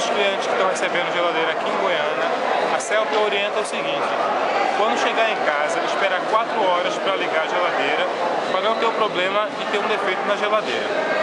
os clientes que estão recebendo geladeira aqui em Goiânia, a Celp orienta o seguinte: quando chegar em casa, esperar 4 horas para ligar a geladeira, para não ter o problema de ter um defeito na geladeira.